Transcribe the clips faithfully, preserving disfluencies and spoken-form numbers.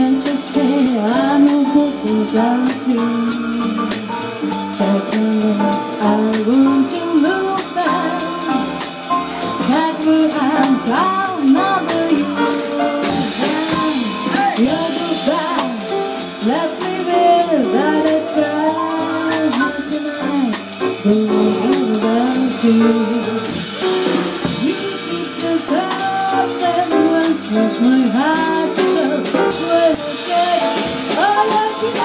Can't you say I'm a book without you? Take a look, I want to look back. Take my arms, I'll never you. You're goodbye, let me be, let it cry. Tonight, going without you. You keep the cup and once was my heart to when I get all of you.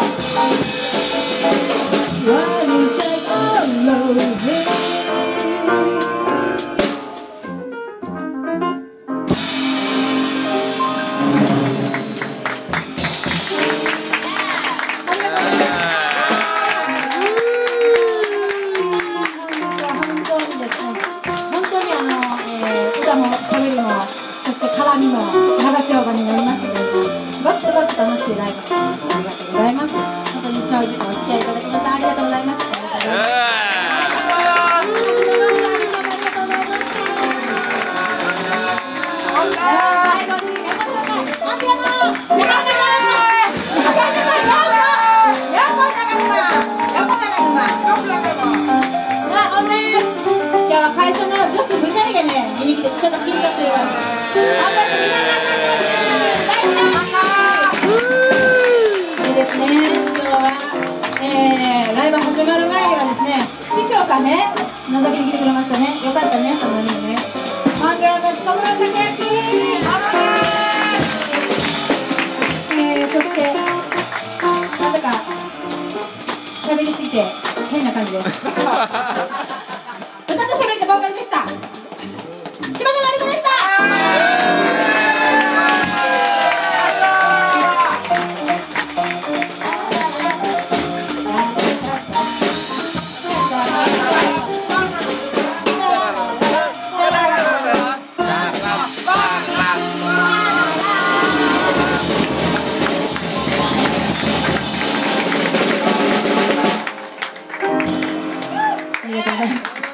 Why do you take all of me? そして絡みも長丁場になりましたけれども、すごくすごく楽しいライブになりました。ありがとうございます。本当に長時間お付き合いいただきましてありがとうございます。ありがとうございます。最後にメモさんがアピアノメガネ会社の女子ふたりがね、見に来てちょっと緊張してるからでですね、今日は、えー、ライブ始まる前にはですね、師匠がね、覗きに来てくれましたね。よかったね、その人ね。アングラムス小室孝明、えー、そしてなんだか喋りすぎて変な感じです歌と喋りとボーカルでした。島田のり子でした。ありがとうございます。